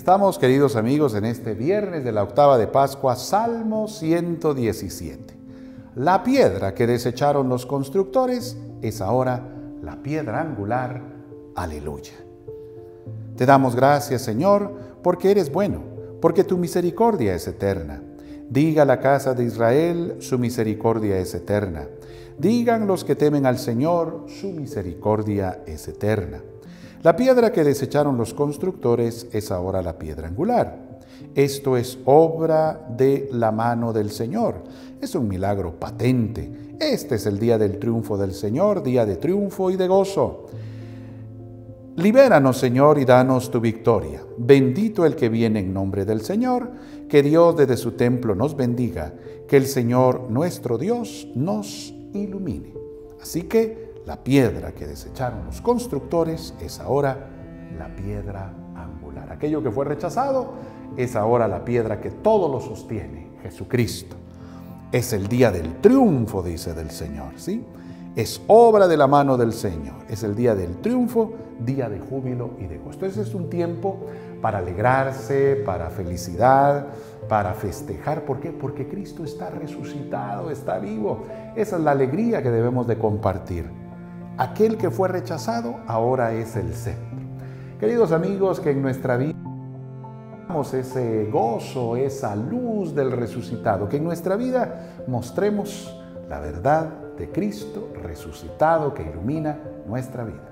Estamos, queridos amigos, en este viernes de la octava de Pascua, Salmo 117. La piedra que desecharon los constructores es ahora la piedra angular. Aleluya. Te damos gracias, Señor, porque eres bueno, porque tu misericordia es eterna. Diga la casa de Israel, su misericordia es eterna. Digan los que temen al Señor, su misericordia es eterna. La piedra que desecharon los constructores es ahora la piedra angular. Esto es obra de la mano del Señor. Es un milagro patente. Este es el día del triunfo del Señor, día de triunfo y de gozo. Libéranos, Señor, y danos tu victoria. Bendito el que viene en nombre del Señor. Que Dios desde su templo nos bendiga. Que el Señor, nuestro Dios, nos ilumine. Así que la piedra que desecharon los constructores es ahora la piedra angular. Aquello que fue rechazado es ahora la piedra que todo lo sostiene, Jesucristo. Es el día del triunfo, dice del Señor, ¿sí? Es obra de la mano del Señor. Es el día del triunfo, día de júbilo y de gozo. Entonces es un tiempo para alegrarse, para felicidad, para festejar. ¿Por qué? Porque Cristo está resucitado, está vivo. Esa es la alegría que debemos de compartir. Aquel que fue rechazado ahora es el centro. Queridos amigos, que en nuestra vida tengamos ese gozo, esa luz del resucitado, que en nuestra vida mostremos la verdad de Cristo resucitado que ilumina nuestra vida.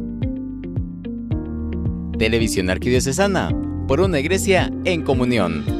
Televisión Arquidiocesana, por una iglesia en comunión.